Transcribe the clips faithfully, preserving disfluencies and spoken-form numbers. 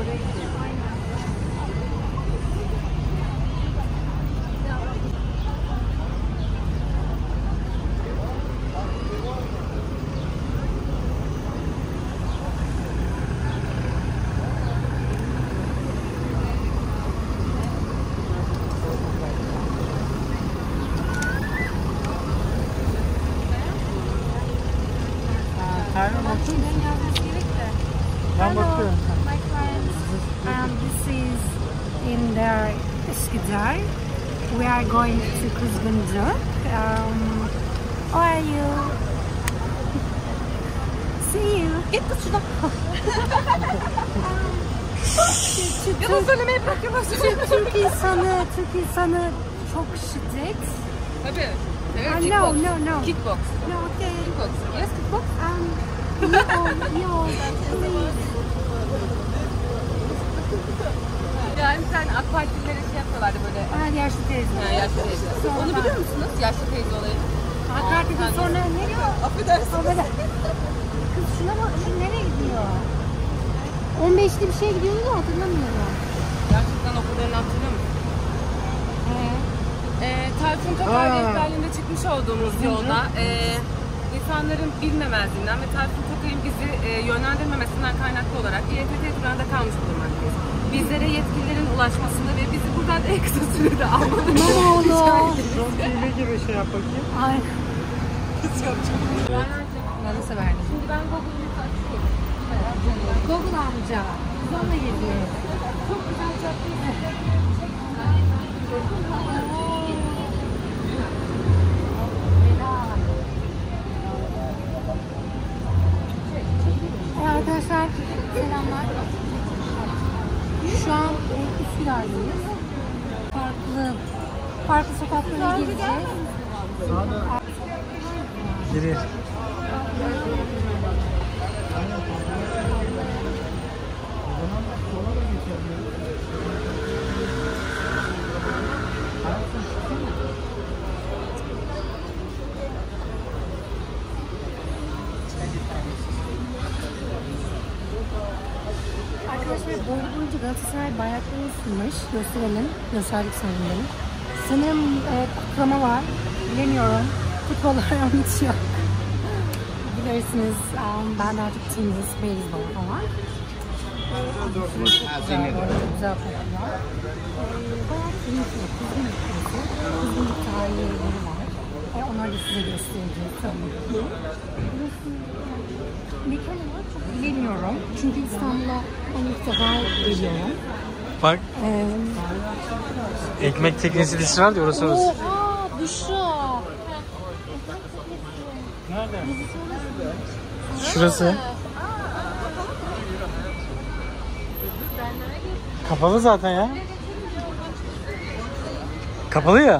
oraya gidelim. Ben bakıyorum. My friends, um, this is in the Üsküdar. We are going to Kuzguncuk. Um, how are you? See you. Git kız şuradan. Ya da söylemeyi bırakıyorlar. Türk, Türk insanı, Türk insanı çok şiddet. Tabii. Evet, Uh, kickbox. no, no, no. Kickbox. No, okay. Kickbox. Yes, kickbox. Um, no, no, please. Yani sen AK Partililere şey yapıyorlardı böyle. Ha, yaşlı teyze. Ha, yaşlı teyze. Sonra Onu ben- biliyor musunuz? Yaşlı teyze olayını. Hakart'tan sonra nereye? Affedersin. Affedersin. Kız şuna bak, şu nereye gidiyor? on beşli bir şey gidiyordu da hatırlamıyorum. Gerçekten okullarını hatırlıyor musun? Ee, Ee, Tayfun Tokay Aa. rehberliğinde çıkmış olduğumuz yolda e, insanların bilmemezliğinden ve Tayfun Tokay'ın bizi e, yönlendirmemesinden kaynaklı olarak İ E T T durağında kalmış bulunmaktayız. Bizlere yetkililerin ulaşmasını ve bizi buradan en kısa sürede almalarını İmamoğlu. Çok iyi gibi şey yap bakayım. Ay. Bana severdim. Şimdi ben Google'ı açıyorum. Google amca. Biz onunla geziyoruz. Çok güzel cadde. Ee, Arkadaşlar selamlar. Şu an Üsküdar'dayız. Farklı farklı sokaklara gezeceğiz. Geri. Arkadaşlar boylu boyunca Galatasaray bayraklarını ısınmış. Gösterelim. Gösterdik sanırım. Sanırım e, kutlama var. Bilemiyorum. Futbol aram hiç yok. Bilirsiniz um, ben de artık tenis, beyzbol falan. E, çok güzel, bu arada çok güzel futbol. E, bayağı keyifli, kızgın ülkesi. Kızgınlık tarihi yeri var. E, onları da size göstereceğiz tabii ki. Burası mekan olarak çok bilemiyorum. Çünkü İstanbul'a ben ilk defa geliyorum. Bak Ee, ekmek teknesi dizisi var ya orası orası. Oha! Büşra! Nerede? Şurası. Kapalı zaten ya. Kapalı ya.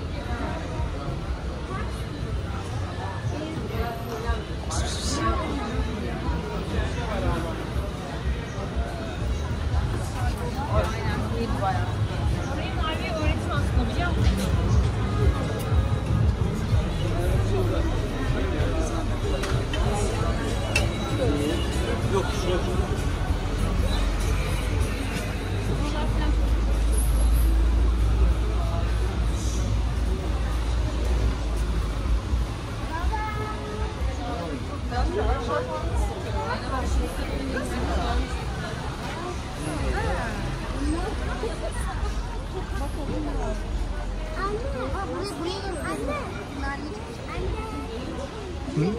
Hı?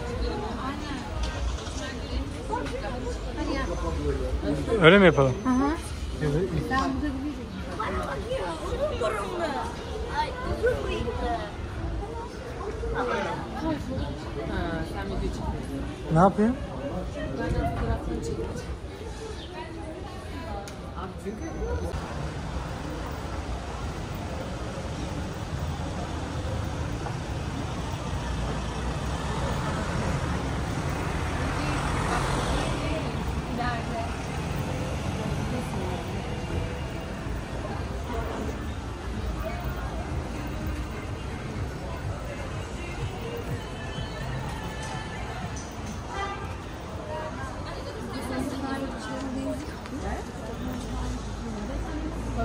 Öyle mi yapalım? Hı hı. Evet. Ben burada bilirim. Ha, sen video çekiyorsun. Ne yapayım? Ben fotoğrafını çekeceğim. Abi çünkü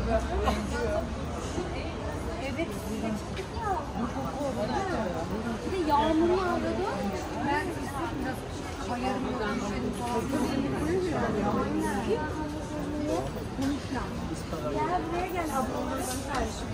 Evet, bir de yağmur yağdı. Ben biraz ayarımdan şöyle gel buraya gel ablamdan karşı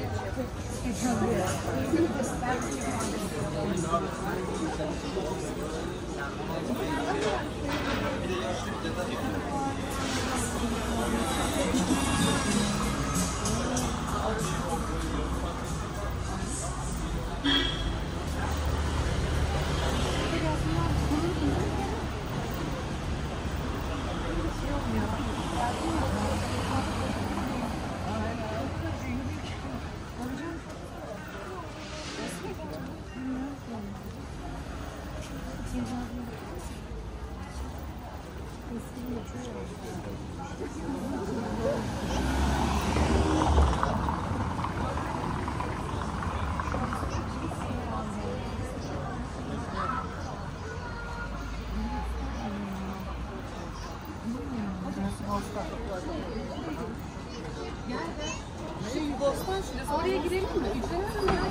Bostan şurası. Oraya girelim mi? Yüklenelim mi?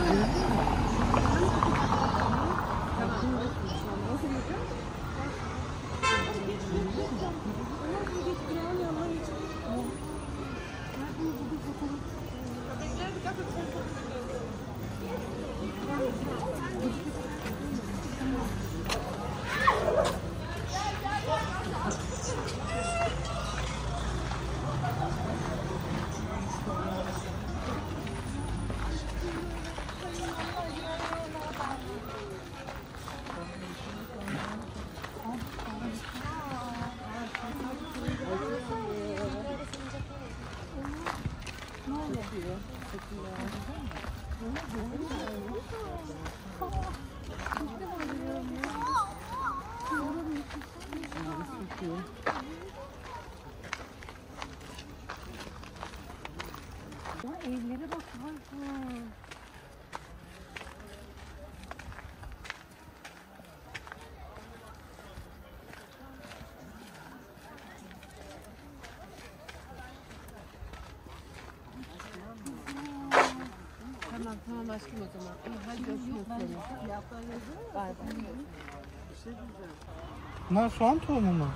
Ya evlere bak. Tamam tamam aşkım o zaman. İyi hadi görüşürüz seni. Bay bay. Bunlar soğan tohumu mu?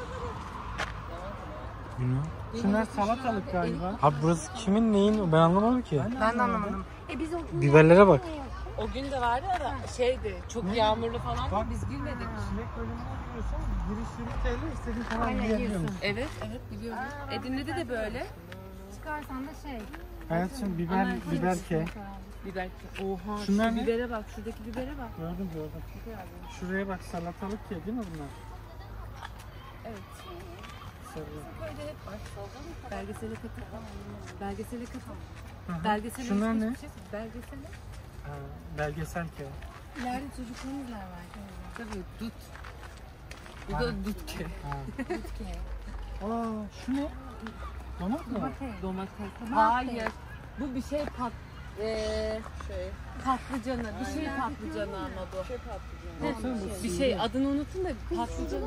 Bilmiyorum. Şunlar salatalık galiba. Abi burası kimin neyin ben anlamadım ki. Ben de anlamadım. E biz o Biberlere bak. O gün de vardı da şeydi çok yağmurlu falan da biz girmedik. Çilek bölümüne giriyorsan giriş yirmi T L istediğin kadar Aynen, yiyebiliyor musun? Evet evet biliyorum. Edirne'de de böyle. çıkarsan da şey. Evet şimdi biber, biber ke. Biber. Oha Şunlar şu ne? bibere bak şuradaki bibere bak. Gördüm gördüm. Şuraya bak salatalık ke değil mi bunlar? Evet. Sarı. Böyle hep var. Belgesele katıl. Belgesele katıl. Hı hı. Belgesele Şunlar hiç- ne? hiçbir şey- Belgesele. Ha, belgesel ke. İleride çocuklarımız var. Tabii dut. Bu da dut ki. Ha. Bitki. Aa şu ne? Domat mı? Domates. Domates. Domates. Hayır. Bu bir şey pat eee şey patlıcanı. Bir şey patlıcanı ama bu. Baksana bu Bir şey adını unuttum da patlıcanı.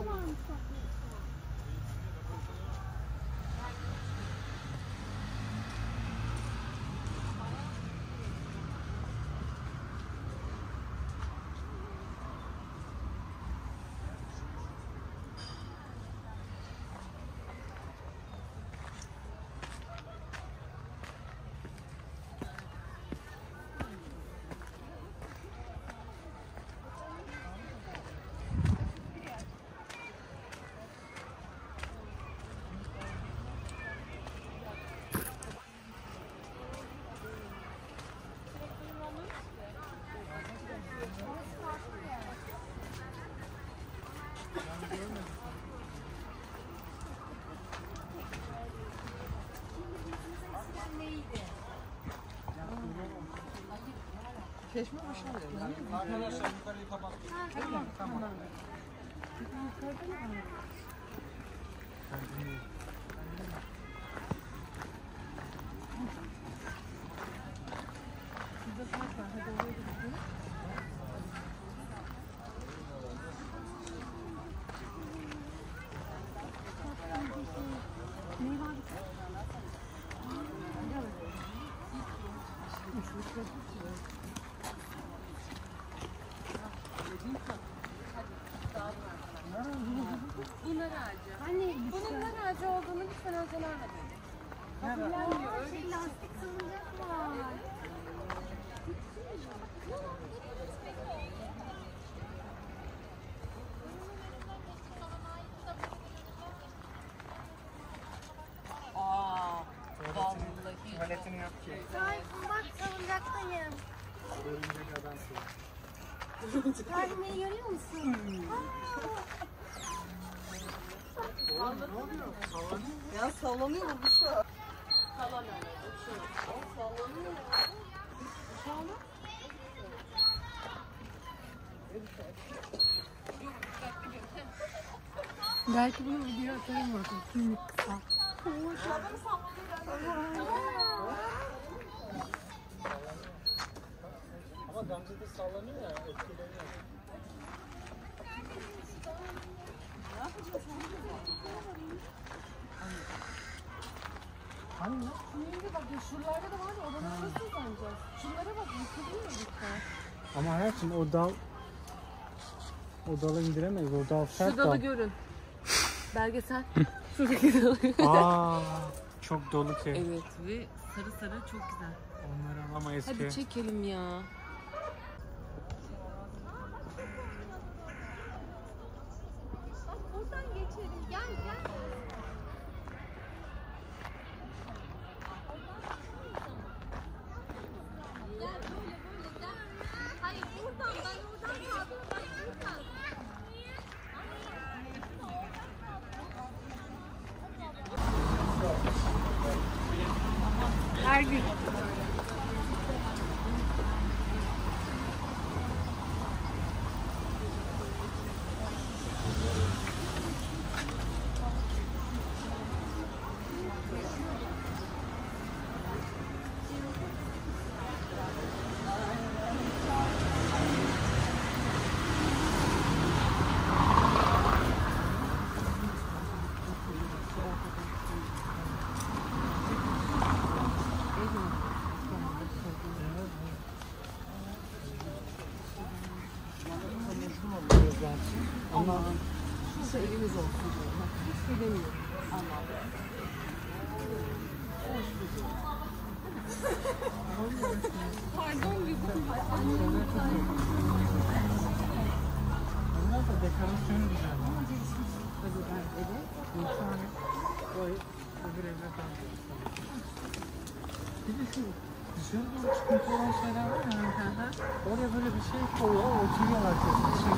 Çeşme aşağıya. Ne var? Bu nar ağacı. Hani Bunun nar ağacı olduğunu lütfen hocalarla böyle. Kabullenmiyor. Öyle şey lastik salıncak var. Aa, vallahi. Tuvaletim yok ki. Ay bak salıncaktayım. Örümcek adam şey. Kalbimi görüyor musun? Ya sallanıyor mu bu şu? Sallanıyor. Sallanıyor. Belki bunu video atarım bakın. Minik kısa. Ama Gamze de sallanıyor ya, etkileniyor. Hani? Şimdi bak ya şuralarda da var ya odanın nasıl uzanacağız? Şunlara bak yıkılıyor lütfen. Ama hayatım o dal o dalı indiremeyiz. O dal sert Şu dalı dal. görün. Belgesel. Şuradaki dalı. Aa, çok dolu ki. Evet ve sarı sarı çok güzel. Onları alamayız Hadi ki. çekelim ya. Buradan geçelim. Gel gel. Hayır buradan ben oradan kaldım. Ben buradan. Her gün. Ama Şu elimiz olsun. Hiç gelemiyor. Pardon bir onlar da dekorasyonu güzel. Evet. İnsanı koy, öbür evde kalıyor. Bir de şu dışarı doğru çıkıntı olan şeyler var ya. Oraya böyle bir şey koyuyor, oturuyorlar kesin. Şey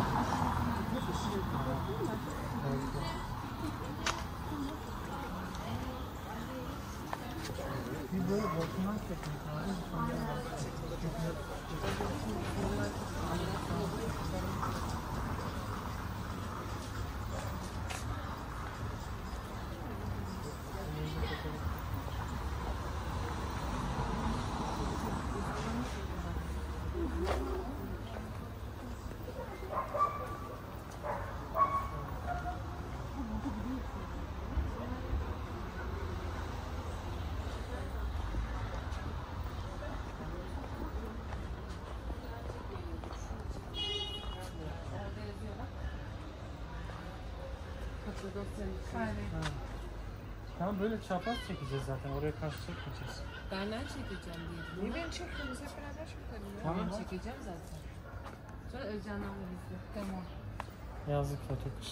bir böyle boşuna çekmiş. Tamam böyle çapraz çekeceğiz zaten. Oraya karşı çekmeyeceğiz. Ben nerede çekeceğim diye. Niye beni çekiyorsunuz? Hep beraber çekelim ya. Tamam çekeceğim zaten. Sonra Özcan'la birlikte. Tamam. Yazlık fotoğrafı.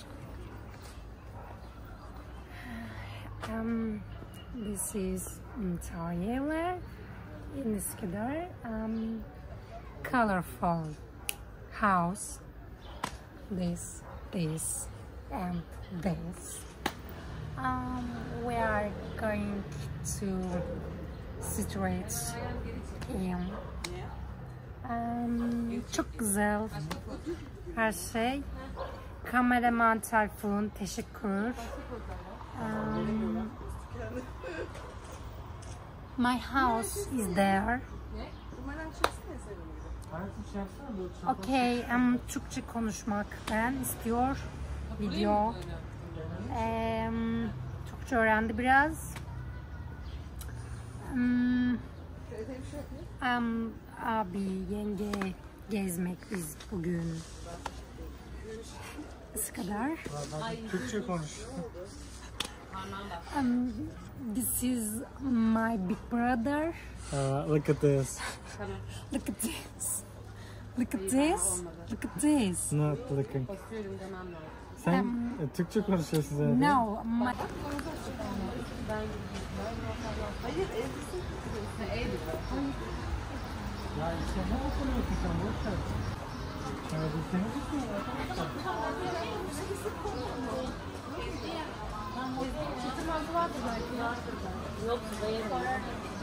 Um, this is Tanyela in Üsküdar. Um, colorful house. This, this, and this. Um, we are going to situate in. Um, çok güzel her şey. Kameraman Tayfun, teşekkür. Um, my house is there. Okay, um, Türkçe konuşmak ben istiyor. Video. Um, Türkçe öğrendi biraz. Um, um, abi, yenge gezmek biz bugün. Bu kadar. Türkçe konuş. Um, this is my big brother. Uh, look at this. Look at this. Look at this. Look at this. Not looking. Basıyorum demem lazım. Sen e, Türkçe konuşuyorsun zaten. No, my... Hayır evlisin. Ya işte ne okuyorsun sen? Boş ver. Yani biz seni tutuyoruz. Çıtır mantı vardır belki. Yok, dayanamıyorum.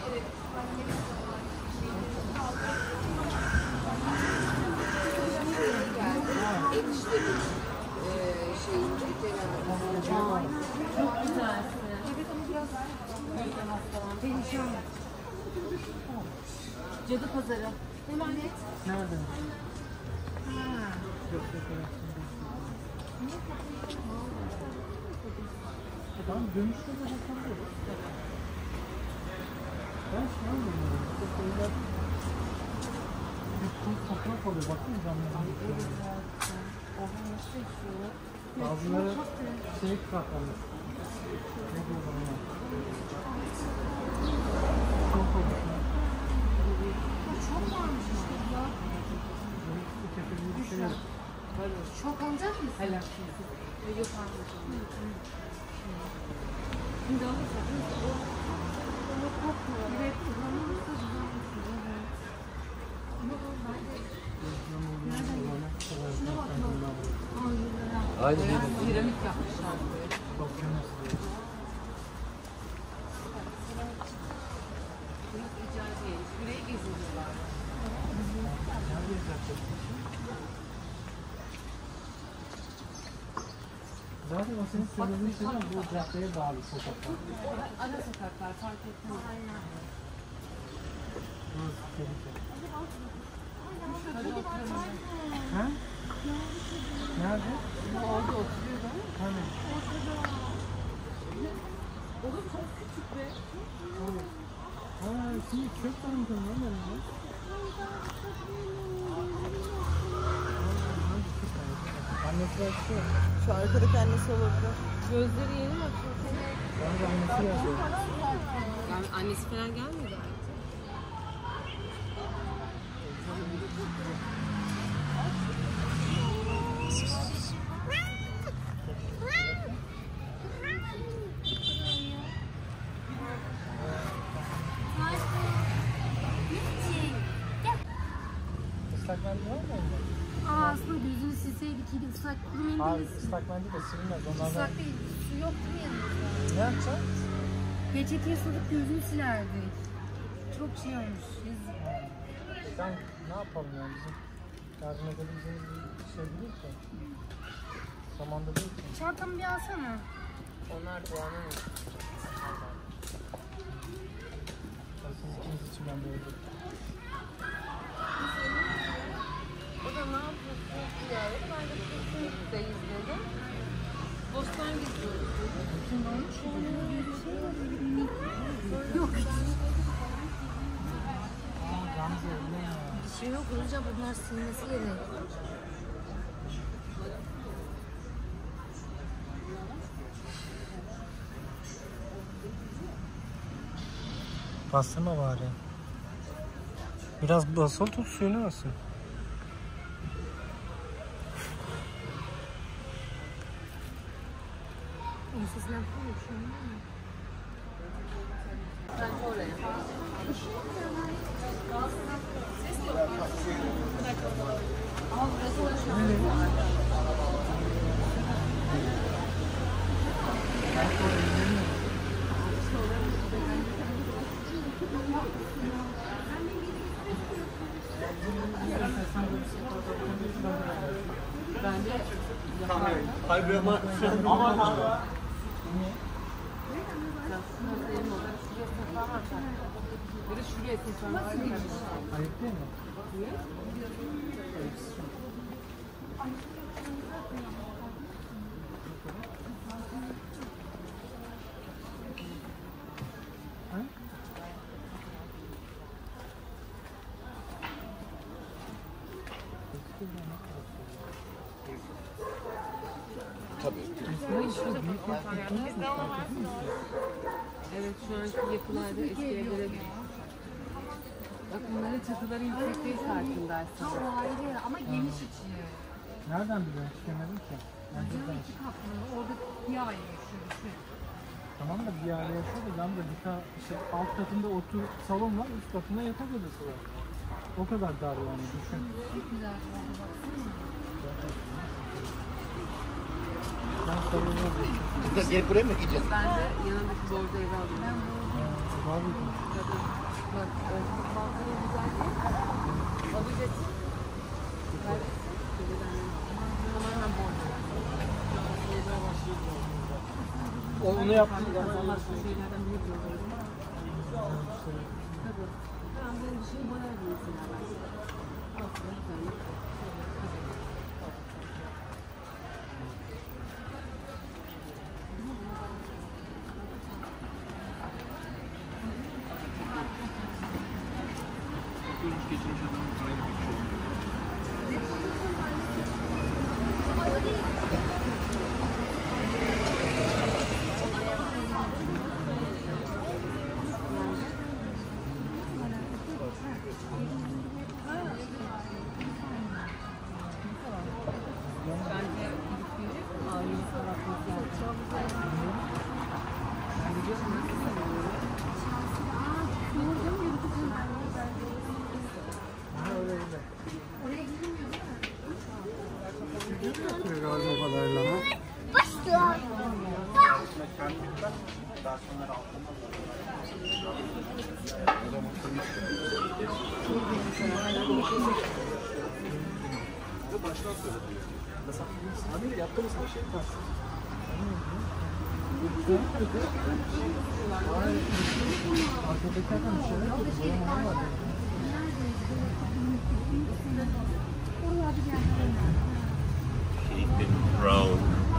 Eniştemin şeyinde genelde. Çok güzelsin. Evet ama biraz perişan. Cadı pazarı. Hemen net. Nerede? Tamam dönüşte de bakabiliriz. Ben şey anlamıyorum. İşte şeyler bir tuz toprak oluyor. Bakın camlarına. Bazıları şey katlanır. Ne diyorlar ona? Çok olur. Çok varmış işte ya. Bir şey yok. Çok alacak mısın? Helal. Yok anlaşılmıyor. Şimdi alırsak o onu kokmuyor. Evet, kullanılırsa güzel olur. Aynı değil. Piramit yapmışlar böyle. Çok rica değil. Şuraya geziyorlar. Zaten o senin söylediğin şey bu caddeye bağlı sokaklar. Ara sokaklar fark etmez. Aynen. Burası tehlikeli. Hadi oturalım. Ha? Nerede? Orada oturuyordu ama. Hani? Oğlum çok küçük be. Aa, şimdi çöp tanıdım lan ben ya. Annesi belki yok. Şu arkadaki annesi olabilir. Gözleri yeni mi açıyor? Bence annesi yazıyor. Yani annesi falan gelmedi artık. Islak mendil var mı onda? Aa aslında gözünü silseydik iyi bir ıslak kuru mendil. Hayır, ıslak mendil de silinmez. Onlardan Islak değil, su yok değil mi yanımızda? ne yapacaksın? Peçeteye ıslatıp gözünü silerdik. Çok şey olmuş. Yazık. Sen ne yapalım yani bizim yardım edebileceğimiz bir şey değil ki. Zamanda değil ki. Çantamı bir alsana. Onlar Doğan'ın. Siz ikiniz için ben böyle değil. O da ne yapıyorsun ya? Ben de Kesinlikle'deyiz dedim. Bostan gidiyoruz dedim. Yok. Aa, Gamze öyle ya. Bir şey yok. Hızlıca bunlar silmesi gerek. Bastırma bari. Biraz basılı tut, suyunu alsın. Ensesinden koyuyor şu an. Bence oraya. Bence Kaybıma. Aman Tanrım. bir de şuraya seçen var değil mi? Ayıp değil mi? Ha? Tabii. Evet, şu anki yapılarda eski evlere... Bak bunların çatıları yüksek değil farkındaysan. Ayrı ama geniş içi. Nereden biliyorsun? Çıkamadım ki. Bizim iki katlı. Orada bir aile yaşıyor. Tamam da bir aile yaşıyor da yanda bir ta, işte alt katında otur salon var, üst katında yatak odası var. O kadar dar yani düşün. Çok güzel. Ben salona Biz de gelip buraya mı gideceğiz? Ben de yanındaki borda evi alıyorum. Abi Bak, balkonu güzel değil. Alacaksın. Tamamen borda. onu yaptım. Allah şu şeylerden biri diyorlar. Tabii. Ben böyle bir şey boyardım mesela ben. Aslında güzel. Bence gidip ailesi bırakması lazım. Galiba kadarıyla ama. Baştan söyledim. Mesela hani yaptığımız bir şey var. Arkadaki adam bir şeyler yapıyor. Boyamalar var. Brown.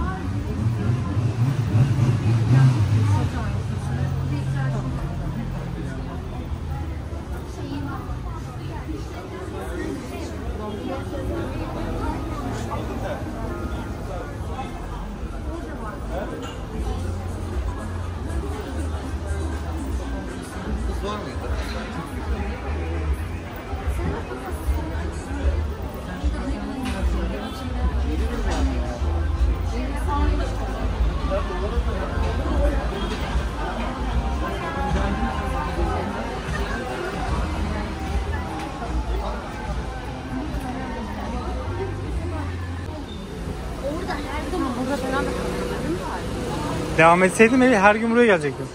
Var mıydı? Devam etseydim evi her gün buraya gelecektim.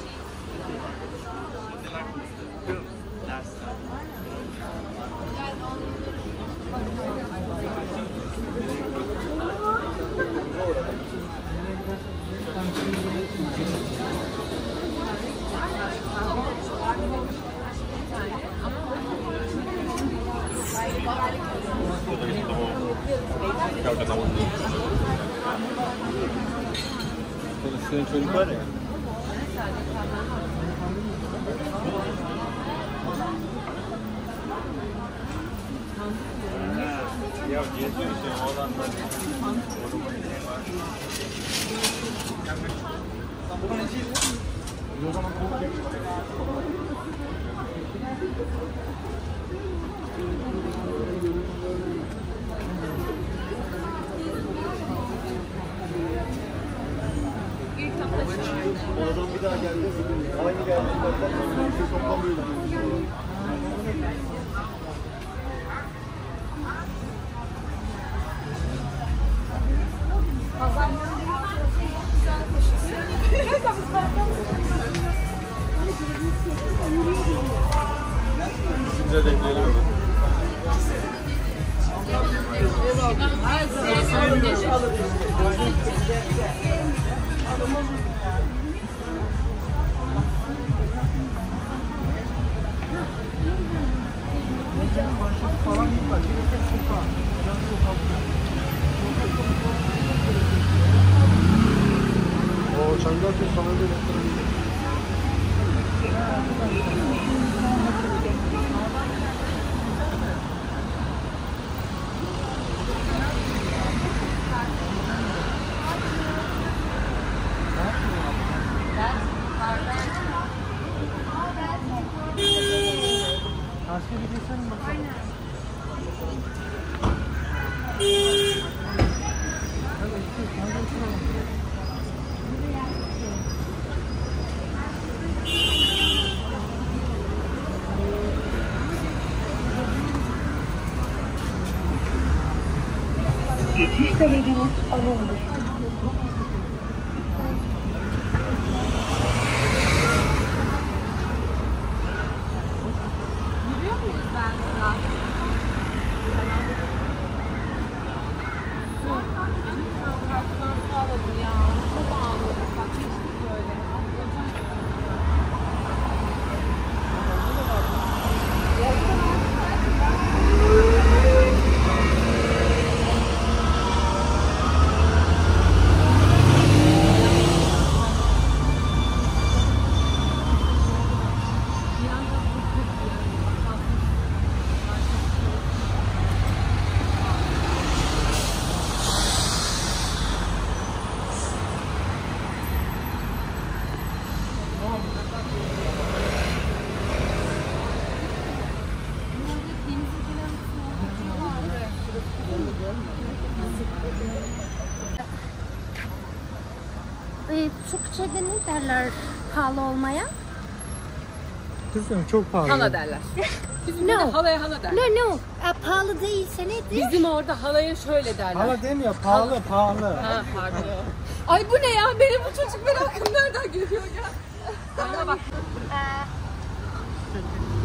Senin çocuk var ya. Ya geziyor işte o adamlar. O zaman o adam bir daha geldi. Aynı geldi. Bir şey toplamıyordu. Size de geliyor. O Çangaltı sana da yaptırabilir. Sevdiğiniz alındı. Ee, Türkçe'de ne derler pahalı olmaya? Kızım çok pahalı. Hala derler. Bizim de No. halaya hala derler. No no. E, pahalı değilse nedir? Bizim orada halaya şöyle derler. Hala demiyor, pahalı pahalı. Ha pardon. Ay bu ne ya? Benim bu çocuk merakım nereden geliyor ya? Bana bak. Ee,